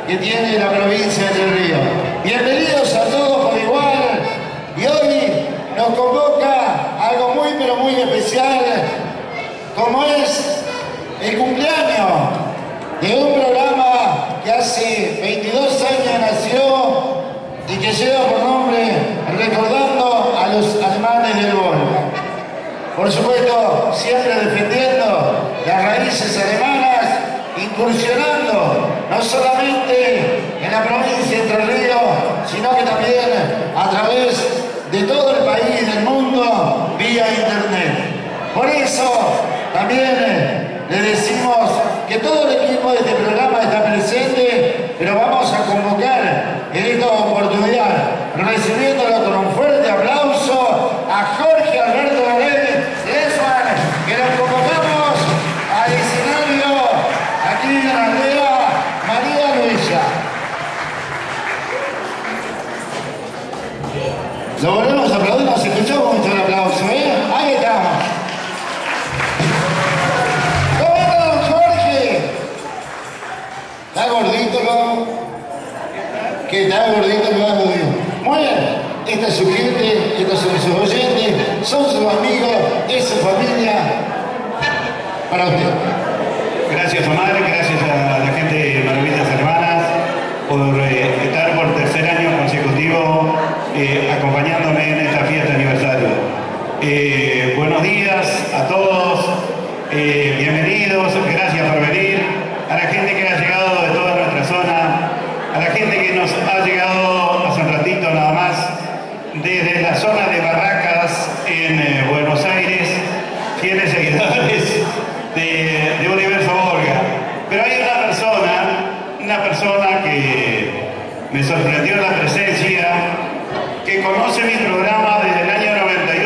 que tiene la provincia de Entre Ríos. Bienvenidos a todos por igual. Y hoy nos convoca algo muy pero muy especial, como es el cumpleaños de un programa que hace 22 años nació y que lleva por nombre Recordando a los Alemanes del Volga. Por supuesto, siempre defendiendo las raíces alemanas, incursionando no solamente en la provincia de Entre Ríos, sino que también a través de todo el país, del mundo, vía internet. Por eso también le decimos que todo el equipo de este programa está presente, pero vamos a convocar en esta oportunidad, recibiéndolo con un fuerte aplauso, a Jorge Alberto Varela, que nos convocamos al escenario aquí en la aldea María Luisa. Lo volvemos a aplaudir, nos escuchamos mucho el aplauso, ¿eh? Ahí estamos. ¿Cómo está, don Jorge? ¿Está gordito, no? ¿Qué está gordito, no? Muy bien. Esta es su gente, estos son sus oyentes, son sus amigos, es su familia. Para usted. Gracias, Omar, gracias a la gente de Maravillas Hermanas por estar por tercer año consecutivo acompañándome en esta fiesta de aniversario. Buenos días a todos, bienvenidos, gracias por venir, a la gente que ha llegado de toda nuestra zona, a la gente que nos ha llegado hace un ratito nada más, desde la zona de Barracas en Buenos Aires, fieles seguidores de Universo Volga. Pero hay una persona que me sorprendió la presencia, que conoce mi programa desde el año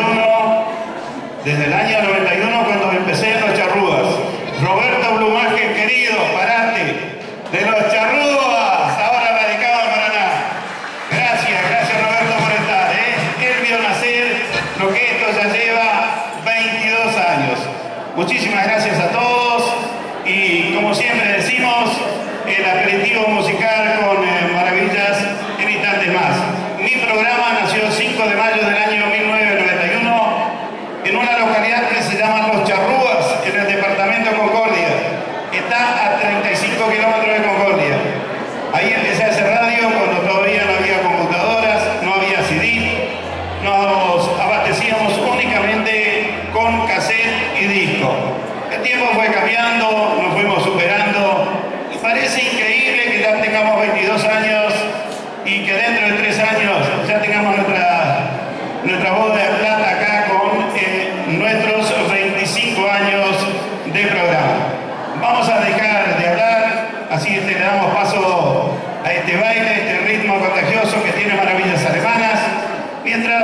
91, cuando empecé en Los Charrúas. Roberto Blumaje, querido, parate, de Los Charrúas, ahora radicado en Paraná. Gracias Roberto por estar, Él vio nacer lo que esto ya lleva 22 años. Muchísimas gracias a todos y como siempre decimos, el aperitivo musical con maravillas en instantes más. Mi programa nació el 5 de mayo del año 1991 en una localidad que se llama Los Charrúas, en el departamento de Concordia. Está a 35 kilómetros de Concordia. Ahí empecé a hacer radio cuando todavía no había computadoras, no había CD. Nos abastecíamos únicamente con cassette y disco. El tiempo fue cambiando, nos fuimos superando y parece increíble que ya tengamos 22 años y que dentro de 3 años ya tengamos nuestra boda de plata acá con nuestros 25 años de programa. Vamos a dejar de hablar, así le damos paso a este baile, a este ritmo contagioso que tiene Maravillas Alemanas, mientras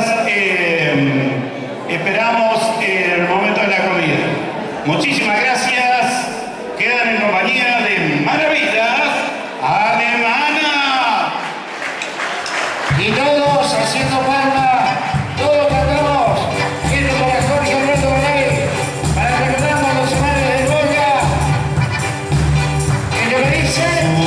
esperamos el momento de la comida. Muchísimas gracias, quedan en compañía de Maravillas Alemanas. Y todos haciendo palmas, todos cantamos. Esto para Jorge Alberto Varela, para recordar a los hermanos del Volga. ¿Qué lo dice?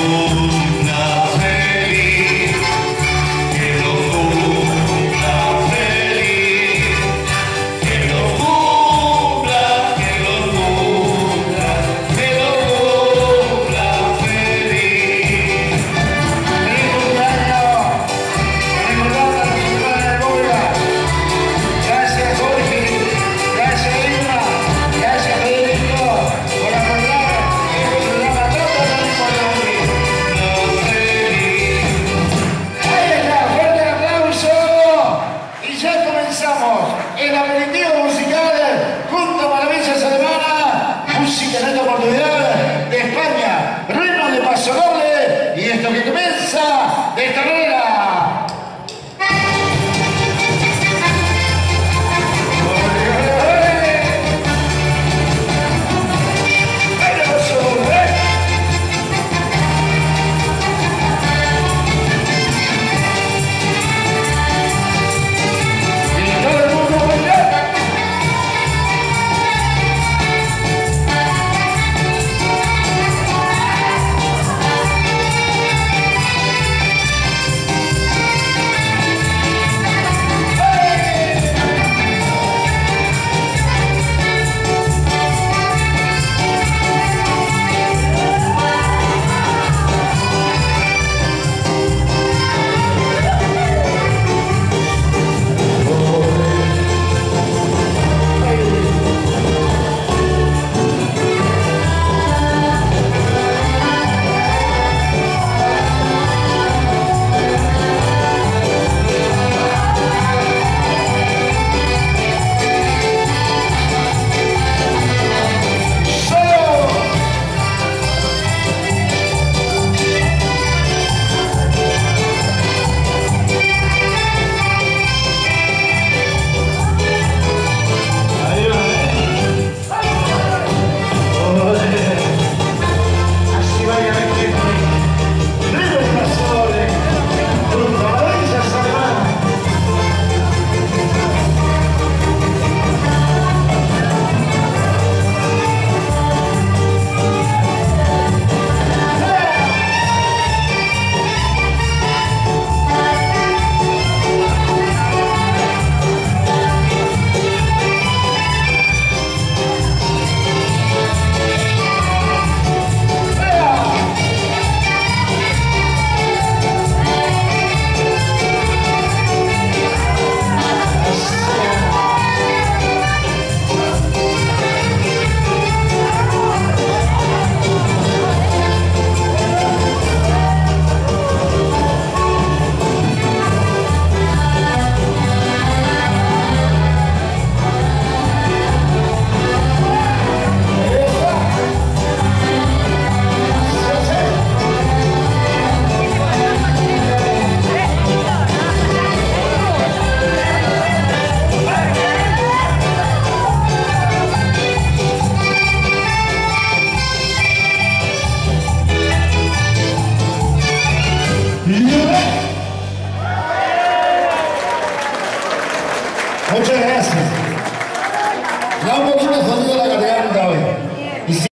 El aperitivo musical junto a Maravillas Alemanas, música en esta oportunidad de España, ritmo de paso doble y esto que comienza de esta manera.